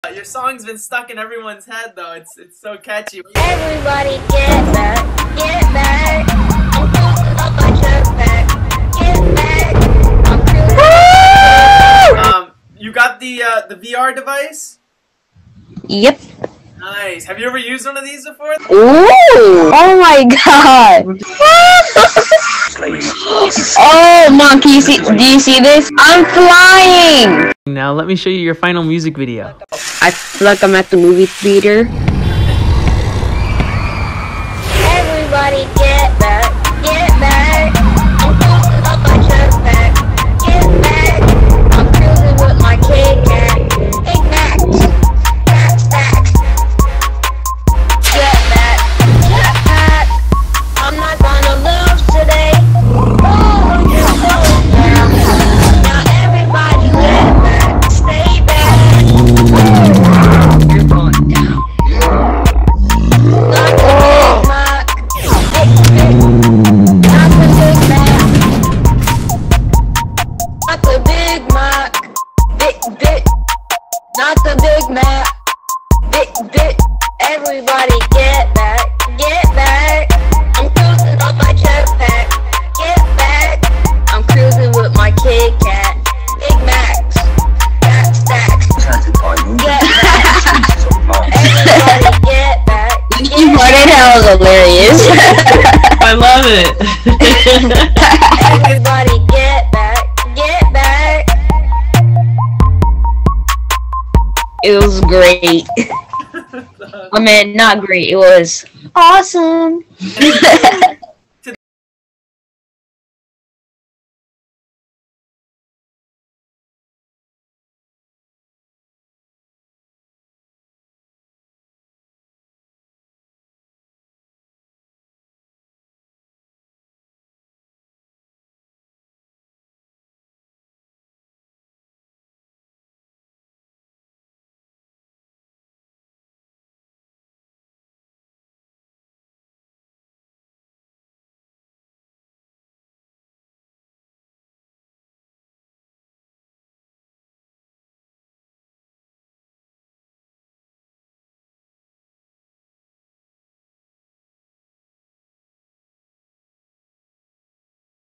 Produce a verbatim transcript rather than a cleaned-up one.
Your song's been stuck in everyone's head though. It's it's so catchy. Everybody get back, get back. I'm cruising up my chest back. Get back. I'm cruising. Um, you got the uh, the V R device? Yep. Nice. Have you ever used one of these before? Ooh! Oh my god! Oh, Mom, can you see? Do you see this? I'm flying! Now let me show you your final music video. I feel like I'm at the movie theater. Everybody get back, get back. I'm cruising up my chest back. Get back. I'm cruising with my Kit Kat. Big Macs. Stack, stack. Get back, get back. I'm not gonna lose today. Oh, you're going down. Now everybody get back. Stay back. You're going down. Not the Big Mac. Big, big. Not the Big Mac. Big, big. Everybody get back, get back. I'm cruising on my jetpack. Get back. I'm cruising with my Kit Kat. Big Macs. Stack, stack. Get back. Everybody get back. You pointed out was hilarious. I love it. Everybody get back, get back. It was great. I mean, not great. It was awesome.